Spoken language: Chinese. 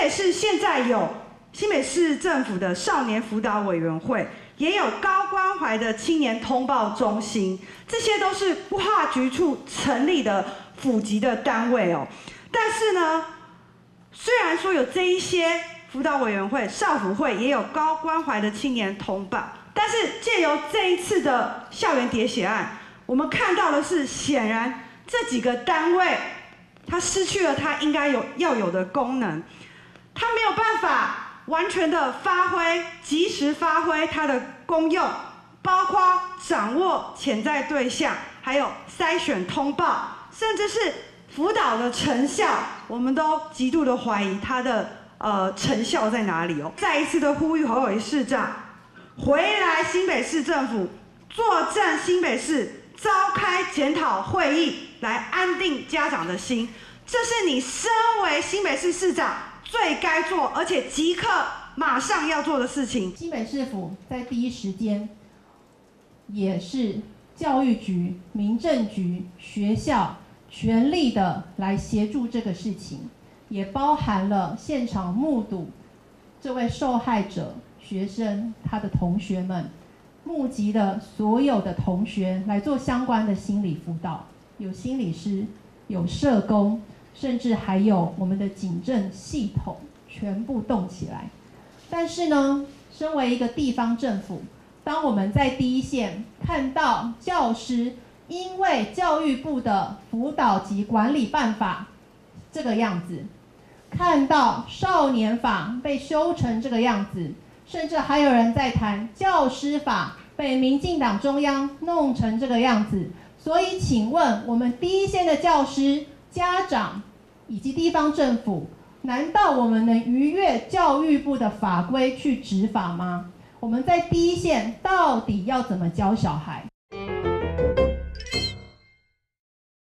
北市现在有新北市政府的少年辅导委员会，也有高关怀的青年通报中心，这些都是规划局处成立的辅级的单位哦。但是呢，虽然说有这一些辅导委员会、少辅会，也有高关怀的青年通报，但是借由这一次的校园喋血案，我们看到的是，显然这几个单位它失去了它应该要有的功能，它没有办法完全的发挥、及时发挥它的功用，包括掌握潜在对象，还有筛选通报，甚至是辅导的成效，我们都极度的怀疑它的成效在哪里哦。再一次的呼吁侯友宜市长回来新北市政府，坐镇新北市，召开检讨会议，来安定家长的心。这是你身为新北市市长最该做，而且即刻马上要做的事情。 新北市府在第一时间，也是教育局、民政局、学校全力的来协助这个事情，也包含了现场目睹这位受害者学生他的同学们，募集的所有的同学来做相关的心理辅导，有心理师，有社工，甚至还有我们的警政系统全部动起来。但是呢，身为一个地方政府，当我们在第一线看到教师因为教育部的辅导及管理办法这个样子，看到少年法被修成这个样子，甚至还有人在谈教师法被民进党中央弄成这个样子。所以请问我们第一线的教师、家长以及地方政府，难道我们能逾越教育部的法规去执法吗？我们在第一线到底要怎么教小孩？